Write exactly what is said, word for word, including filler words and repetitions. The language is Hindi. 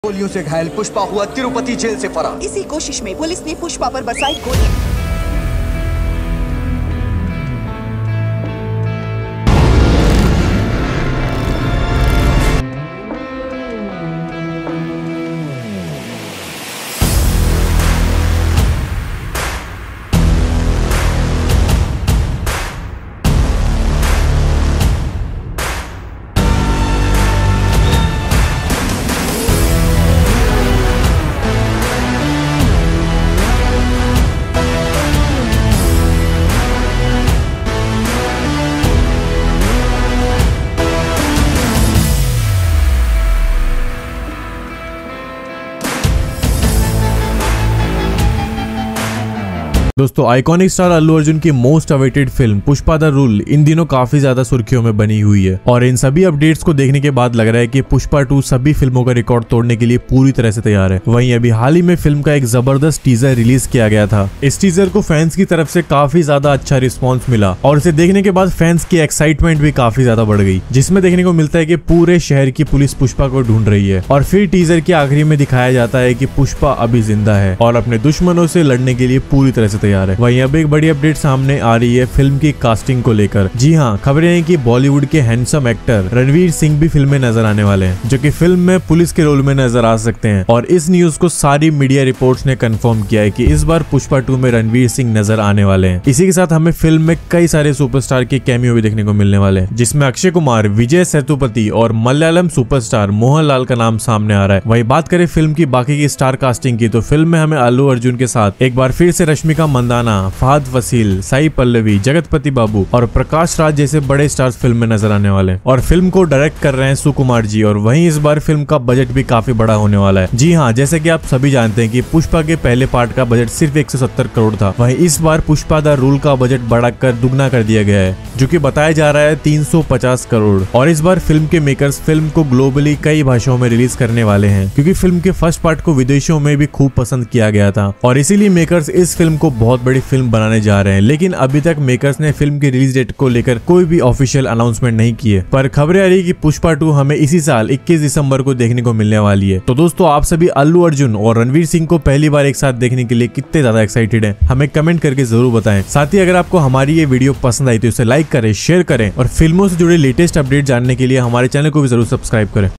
गोलियों से घायल पुष्पा हुआ तिरुपति जेल से फरार। इसी कोशिश में पुलिस ने पुष्पा पर बरसाई गोलियां। दोस्तों, आइकॉनिक स्टार अल्लू अर्जुन की most awaited film Pushpa the rule इन दिनों काफी ज्यादा सुर्खियों में बनी हुई है और इन सभी अपडेट्स को देखने के बाद लग रहा है कि पुष्पा टू सभी फिल्मों का रिकॉर्ड तोड़ने के लिए पूरी तरह से तैयार है। वहीं अभी हाल ही में फिल्म का एक जबरदस्त टीजर रिलीज किया गया था। इस टीजर को फैंस की तरफ से काफी ज्यादा अच्छा रिस्पॉन्स मिला और इसे देखने के बाद फैंस की एक्साइटमेंट भी काफी ज्यादा बढ़ गई, जिसमें देखने को मिलता है कि पूरे शहर की पुलिस पुष्पा को ढूंढ रही है और फिर टीजर के आखिरी में दिखाया जाता है कि पुष्पा अभी जिंदा है और अपने दुश्मनों से लड़ने के लिए पूरी तरह से तैयार है। वहीं अब एक बड़ी अपडेट सामने आ रही है फिल्म की कास्टिंग को लेकर। जी हाँ, खबरें हैं कि बॉलीवुड के हैंडसम एक्टर रणवीर सिंह भी फिल्म में नजर आने वाले हैं, जो कि फिल्म में पुलिस के रोल में नजर आ सकते हैं। और इस न्यूज को सारी मीडिया रिपोर्ट्स ने कंफर्म किया है कि इस बार पुष्पा टू में रणवीर सिंह नजर आने वाले हैं। इसी के साथ हमें फिल्म में कई सारे सुपरस्टार के कैमियो भी देखने को मिलने वाले हैं, जिसमें अक्षय कुमार, विजय सेतुपति और मलयालम सुपरस्टार मोहनलाल का नाम सामने आ रहा है। वही बात करें फिल्म की बाकी की स्टार कास्टिंग की, तो फिल्म में हमें अल्लू अर्जुन के साथ एक बार फिर से रश्मिका मंदाना, फहद वसील, साई पल्लवी, जगतपति बाबू और प्रकाश राज जैसे बड़े स्टार्स फिल्म में नजर आने वाले हैं। और फिल्म को डायरेक्ट कर रहे हैं सुकुमार जी और वहीं इस बार फिल्म का बजट भी काफी बड़ा होने वाला है। जी हाँ, जैसे कि आप सभी जानते हैं कि पुष्पा के पहले पार्ट का बजट सिर्फ एक सौ सत्तर करोड़ था। वहीं इस बार पुष्पा द रूल का बजट बढ़ाकर दुगना कर दिया गया है, जो कि बताया जा रहा है तीन सौ पचास करोड़। और इस बार फिल्म के मेकर्स फिल्म को ग्लोबली कई भाषाओं में रिलीज करने वाले हैं, क्योंकि फिल्म के फर्स्ट पार्ट को विदेशों में भी खूब पसंद किया गया था और इसीलिए मेकर्स इस फिल्म को बहुत बड़ी फिल्म बनाने जा रहे हैं। लेकिन अभी तक मेकर्स ने फिल्म की रिलीज डेट को लेकर कोई भी ऑफिशियल अनाउंसमेंट नहीं की है, पर खबरें आ रही कि पुष्पा टू हमें इसी साल इक्कीस दिसंबर को देखने को मिलने वाली है। तो दोस्तों, आप सभी अल्लू अर्जुन और रणवीर सिंह को पहली बार एक साथ देखने के लिए कितने ज्यादा एक्साइटेड हैं, हमें कमेंट करके जरूर बताएं। साथ ही अगर आपको हमारी ये वीडियो पसंद आई तो इसे लाइक करें, शेयर करें और फिल्मों से जुड़े लेटेस्ट अपडेट जानने के लिए हमारे चैनल को भी जरूर सब्सक्राइब करें।